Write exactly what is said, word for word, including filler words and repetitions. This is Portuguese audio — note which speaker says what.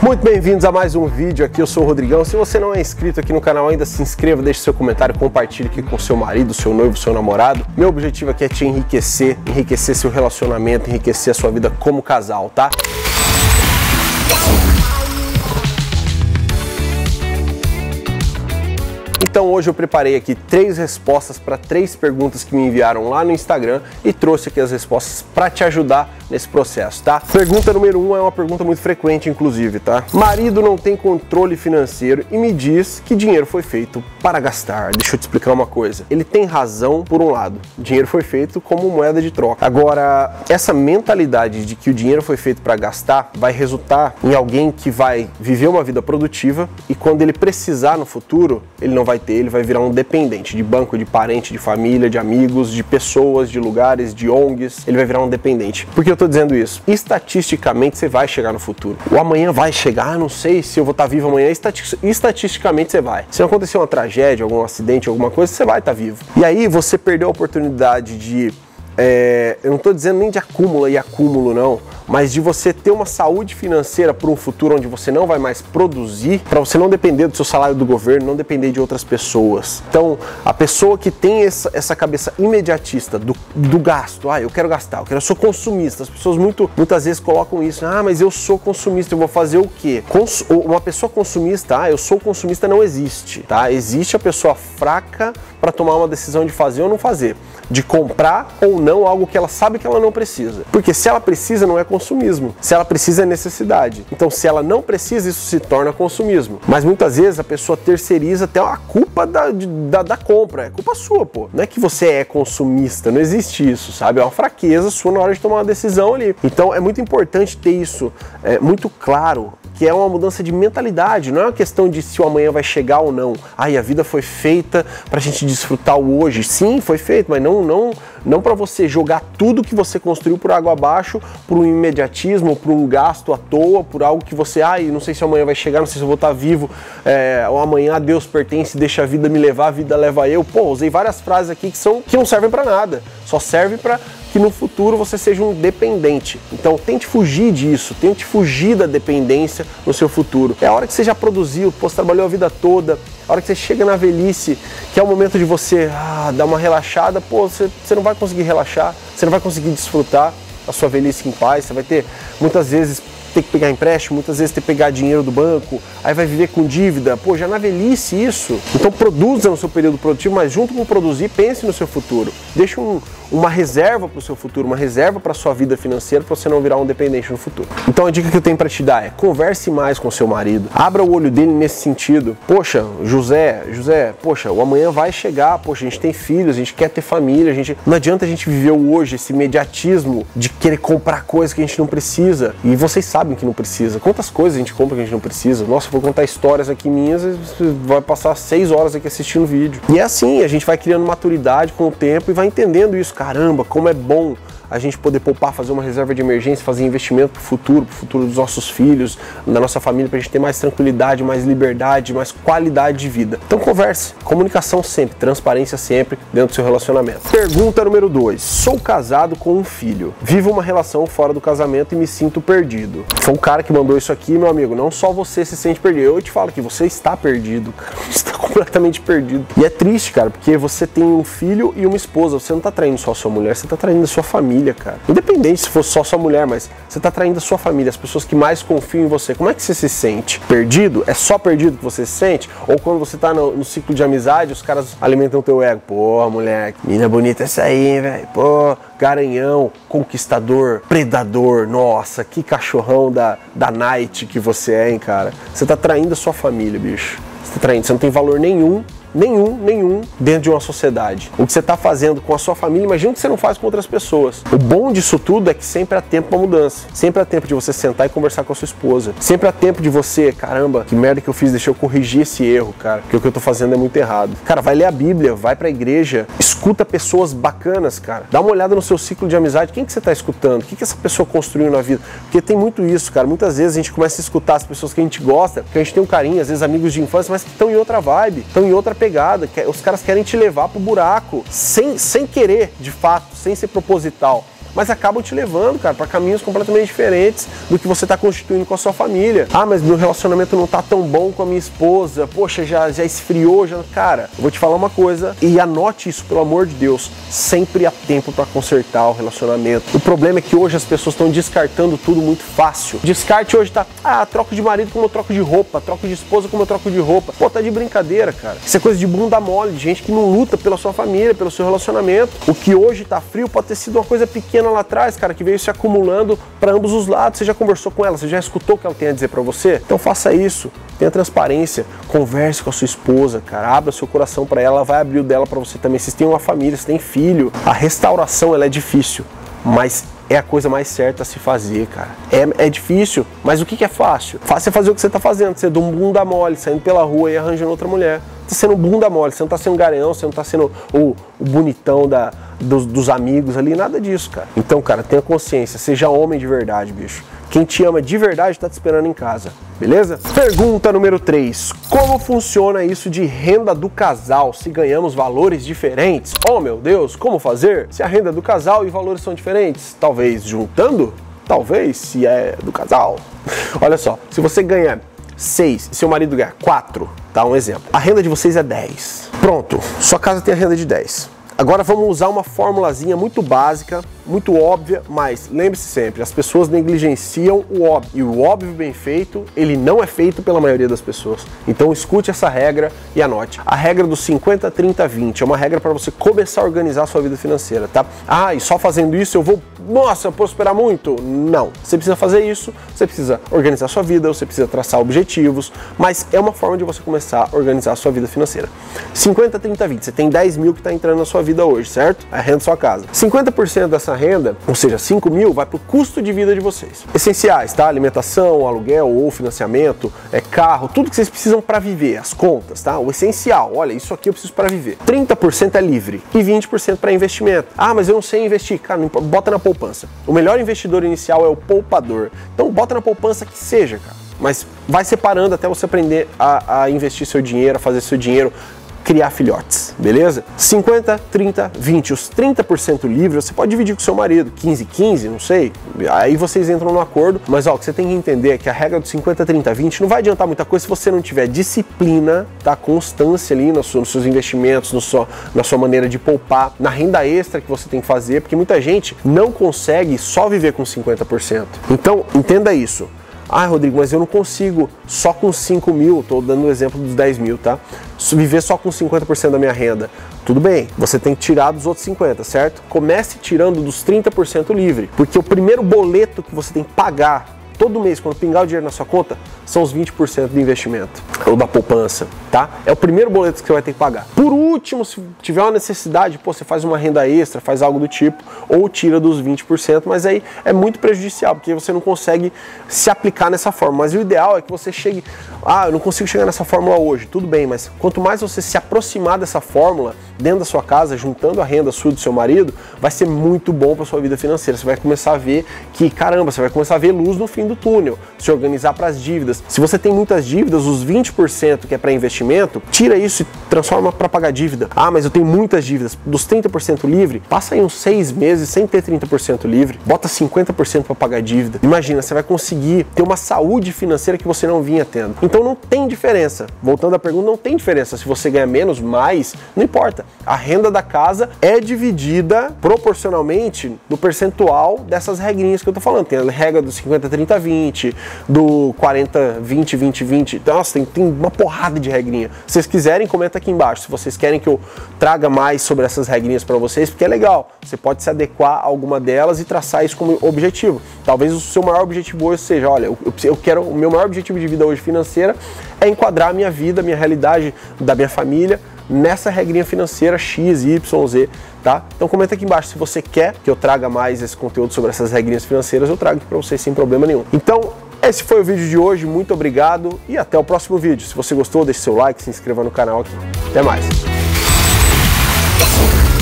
Speaker 1: Muito bem-vindos a mais um vídeo aqui, eu sou o Rodrigão. Se você não é inscrito aqui no canal ainda, se inscreva, deixe seu comentário, compartilhe aqui com seu marido, seu noivo, seu namorado. Meu objetivo aqui é te enriquecer, enriquecer seu relacionamento, enriquecer a sua vida como casal, tá? Então hoje eu preparei aqui três respostas para três perguntas que me enviaram lá no Instagram e trouxe aqui as respostas para te ajudar nesse processo, tá? Pergunta número um é uma pergunta muito frequente, inclusive, tá? Marido não tem controle financeiro e me diz que dinheiro foi feito para gastar. Deixa eu te explicar uma coisa. Ele tem razão por um lado. Dinheiro foi feito como moeda de troca. Agora, essa mentalidade de que o dinheiro foi feito para gastar vai resultar em alguém que vai viver uma vida produtiva e quando ele precisar no futuro, ele não vai ter, ele vai virar um dependente de banco, de parente, de família, de amigos, de pessoas, de lugares, de O N Gs. Ele vai virar um dependente. Por que eu tô dizendo isso? Estatisticamente você vai chegar no futuro. O amanhã vai chegar, não sei se eu vou estar vivo amanhã, Estati estatisticamente você vai. Se não acontecer uma tragédia, algum acidente, alguma coisa, você vai estar vivo. E aí você perdeu a oportunidade de É, eu não estou dizendo nem de acúmulo e acúmulo não, mas de você ter uma saúde financeira para um futuro onde você não vai mais produzir, para você não depender do seu salário do governo, não depender de outras pessoas. Então, a pessoa que tem essa, essa cabeça imediatista do, do gasto, ah, eu quero gastar, eu, quero, eu sou consumista, as pessoas muito, muitas vezes colocam isso, ah, mas eu sou consumista, eu vou fazer o quê? Cons uma pessoa consumista, ah, eu sou consumista, não existe, tá? Existe a pessoa fraca para tomar uma decisão de fazer ou não fazer, de comprar ou não algo que ela sabe que ela não precisa. Porque se ela precisa, não é consumismo. Se ela precisa, é necessidade. Então, se ela não precisa, isso se torna consumismo. Mas muitas vezes a pessoa terceiriza até a culpa da, da, da compra. É culpa sua, pô. Não é que você é consumista, não existe isso, sabe? É uma fraqueza sua na hora de tomar uma decisão ali. Então, é muito importante ter isso é, muito claro, que é uma mudança de mentalidade, não é uma questão de se o amanhã vai chegar ou não. Ai, a vida foi feita pra gente desfrutar o hoje. Sim, foi feito, mas não, não, não para você jogar tudo que você construiu por água abaixo, por um imediatismo, por um gasto à toa, por algo que você, ai, não sei se amanhã vai chegar, não sei se eu vou estar vivo, é, ou amanhã a Deus pertence, deixa a vida me levar, a vida leva eu. Pô, usei várias frases aqui que, são, que não servem pra nada, só serve pra que no futuro você seja um dependente. Então tente fugir disso, tente fugir da dependência no seu futuro. É a hora que você já produziu, pô, você trabalhou a vida toda, a hora que você chega na velhice, que é o momento de você ah, dar uma relaxada, pô, você, você não vai conseguir relaxar, você não vai conseguir desfrutar a sua velhice em paz, você vai ter muitas vezes ter que pegar empréstimo, muitas vezes ter que pegar dinheiro do banco, aí vai viver com dívida, pô, já na velhice isso. Então produza no seu período produtivo, mas junto com produzir, pense no seu futuro. Deixa um, uma reserva para o seu futuro, uma reserva para a sua vida financeira, para você não virar um dependente no futuro. Então a dica que eu tenho para te dar é, converse mais com seu marido, abra o olho dele nesse sentido. Poxa, José, José, poxa, o amanhã vai chegar, poxa, a gente tem filhos, a gente quer ter família, a gente... não adianta a gente viver o hoje, esse imediatismo de querer comprar coisas que a gente não precisa, e vocês sabem que não precisa. Quantas coisas a gente compra que a gente não precisa? Nossa, vou contar histórias aqui minhas, você vai passar seis horas aqui assistindo vídeo. E é assim, a gente vai criando maturidade com o tempo e vai entendendo isso. Caramba, como é bom a gente poder poupar, fazer uma reserva de emergência, fazer investimento para o futuro, para o futuro dos nossos filhos, da nossa família, para a gente ter mais tranquilidade, mais liberdade, mais qualidade de vida. Então converse, comunicação sempre, transparência sempre dentro do seu relacionamento. Pergunta número dois. Sou casado com um filho, vivo uma relação fora do casamento e me sinto perdido. Foi o cara que mandou isso aqui, meu amigo, não só você se sente perdido, eu te falo que você está perdido, cara, você está completamente perdido. E é triste, cara, porque você tem um filho e uma esposa, você não está traindo só a sua mulher, você está traindo a sua família, cara. Independente se fosse só sua mulher, mas você tá traindo a sua família, as pessoas que mais confiam em você. Como é que você se sente? Perdido? É só perdido que você se sente? Ou quando você tá no, no ciclo de amizade, os caras alimentam o teu ego. Pô, mulher, menina bonita essa aí, velho. Pô, garanhão, conquistador, predador. Nossa, que cachorrão da, da night que você é, hein, cara. Você tá traindo a sua família, bicho. Você tá traindo, você não tem valor nenhum Nenhum, nenhum dentro de uma sociedade. O que você está fazendo com a sua família, imagina o que você não faz com outras pessoas. O bom disso tudo é que sempre há tempo para mudança. Sempre há tempo de você sentar e conversar com a sua esposa. Sempre há tempo de você, caramba, que merda que eu fiz, deixa eu corrigir esse erro, cara, porque o que eu tô fazendo é muito errado. Cara, vai ler a Bíblia, vai pra igreja, escuta pessoas bacanas, cara. Dá uma olhada no seu ciclo de amizade, quem que você tá escutando? O que que essa pessoa construiu na vida? Porque tem muito isso, cara. Muitas vezes a gente começa a escutar as pessoas que a gente gosta, que a gente tem um carinho, às vezes amigos de infância, mas que estão em outra vibe, estão em outra pegada, que os caras querem te levar pro buraco, sem, sem querer, de fato, sem ser proposital. mas acabam te levando, cara, para caminhos completamente diferentes do que você está constituindo com a sua família. Ah, mas meu relacionamento não tá tão bom com a minha esposa, poxa, já, já esfriou, já... Cara, eu vou te falar uma coisa e anote isso, pelo amor de Deus, sempre há tempo para consertar o relacionamento. O problema é que hoje as pessoas estão descartando tudo muito fácil. Descarte hoje tá, ah, troco de marido como eu troco de roupa, troco de esposa como eu troco de roupa. Pô, tá de brincadeira, cara. Isso é coisa de bunda mole, de gente que não luta pela sua família, pelo seu relacionamento. O que hoje tá frio pode ter sido uma coisa pequena lá atrás, cara, que veio se acumulando para ambos os lados. Você já conversou com ela, você já escutou o que ela tem a dizer para você? Então faça isso, tenha transparência, converse com a sua esposa, cara, abra seu coração para ela, ela vai abrir o dela para você também. Vocês têm uma família, vocês têm filho. A restauração, ela é difícil, mas é a coisa mais certa a se fazer, cara. É, é difícil, mas o que, que é fácil? Fácil é fazer o que você tá fazendo, você dá um bunda mole, saindo pela rua e arranjando outra mulher. Tá sendo bunda mole, você não tá sendo garanhão, você não tá sendo o, o bonitão da, dos, dos amigos ali, nada disso, cara. Então, cara, tenha consciência, seja homem de verdade, bicho. Quem te ama de verdade tá te esperando em casa, beleza? Pergunta número três. Como funciona isso de renda do casal se ganhamos valores diferentes? Oh, meu Deus, como fazer? Se a renda é do casal e valores são diferentes? Talvez juntando? Talvez, se é do casal. Olha só, se você ganha seis e seu marido ganha quatro, tá? Um exemplo. A renda de vocês é dez. Pronto, sua casa tem a renda de dez. Agora vamos usar uma formulazinha muito básica, muito óbvia, mas lembre-se sempre, as pessoas negligenciam o óbvio. E o óbvio bem feito, ele não é feito pela maioria das pessoas. Então escute essa regra e anote. A regra do cinquenta, trinta, vinte é uma regra para você começar a organizar a sua vida financeira, tá? Ah, e só fazendo isso eu vou, nossa, prosperar muito? Não. Você precisa fazer isso, você precisa organizar a sua vida, você precisa traçar objetivos, mas é uma forma de você começar a organizar a sua vida financeira. cinquenta, trinta, vinte, você tem dez mil que está entrando na sua vida hoje, certo? A renda da sua casa. cinquenta por cento dessa renda, ou seja, cinco mil, vai para o custo de vida de vocês. Essenciais, tá? Alimentação, aluguel ou financiamento, é carro, tudo que vocês precisam para viver, as contas, tá? O essencial, olha, isso aqui eu preciso para viver. trinta por cento é livre e vinte por cento para investimento. Ah, mas eu não sei investir. Cara, não importa, bota na poupança. O melhor investidor inicial é o poupador. Então bota na poupança que seja, cara. Mas vai separando até você aprender a, a investir seu dinheiro, a fazer seu dinheiro criar filhotes, beleza? cinquenta, trinta, vinte. Os trinta por cento livre você pode dividir com seu marido, quinze, quinze, não sei. Aí vocês entram no acordo, mas ó, o que você tem que entender é que a regra do cinquenta, trinta, vinte não vai adiantar muita coisa se você não tiver disciplina, tá? Constância ali no seu, nos seus investimentos, no seu, na sua maneira de poupar, na renda extra que você tem que fazer, porque muita gente não consegue só viver com cinquenta por cento. Então, entenda isso. Ah, Rodrigo, mas eu não consigo só com cinco mil, estou dando o exemplo dos dez mil, tá? Viver só com cinquenta por cento da minha renda. Tudo bem, você tem que tirar dos outros cinquenta, certo? Comece tirando dos trinta por cento livre, porque o primeiro boleto que você tem que pagar todo mês, quando pingar o dinheiro na sua conta, são os vinte por cento do investimento, ou da poupança, tá? É o primeiro boleto que você vai ter que pagar. Por último, se tiver uma necessidade, pô, você faz uma renda extra, faz algo do tipo, ou tira dos vinte por cento, mas aí é muito prejudicial, porque você não consegue se aplicar nessa forma. Mas o ideal é que você chegue, ah, eu não consigo chegar nessa fórmula hoje, tudo bem, mas quanto mais você se aproximar dessa fórmula, dentro da sua casa, juntando a renda sua e do seu marido, vai ser muito bom para sua vida financeira. Você vai começar a ver que, caramba, você vai começar a ver luz no fim do túnel, se organizar para as dívidas. Se você tem muitas dívidas, os vinte por cento que é para investimento, tira isso e transforma para pagar dívida. Ah, mas eu tenho muitas dívidas. Dos trinta por cento livre, passa aí uns seis meses sem ter trinta por cento livre, bota cinquenta por cento para pagar dívida. Imagina, você vai conseguir ter uma saúde financeira que você não vinha tendo. Então não tem diferença. Voltando à pergunta, não tem diferença se você ganha menos, mais, não importa. A renda da casa é dividida proporcionalmente no percentual dessas regrinhas que eu tô falando. Tem a regra do cinquenta, trinta, vinte, do quarenta, vinte, vinte, vinte. Nossa, tem, tem uma porrada de regrinha. Se vocês quiserem, comenta aqui embaixo. Se vocês querem que eu traga mais sobre essas regrinhas para vocês, porque é legal. Você pode se adequar a alguma delas e traçar isso como objetivo. Talvez o seu maior objetivo hoje seja, olha, eu, eu quero, o meu maior objetivo de vida hoje financeira é enquadrar a minha vida, a minha realidade da minha família nessa regrinha financeira X, Y, Z, tá? Então comenta aqui embaixo se você quer que eu traga mais esse conteúdo sobre essas regrinhas financeiras, eu trago aqui para vocês sem problema nenhum. Então, esse foi o vídeo de hoje, muito obrigado e até o próximo vídeo. Se você gostou, deixe seu like, se inscreva no canal aqui. Até mais!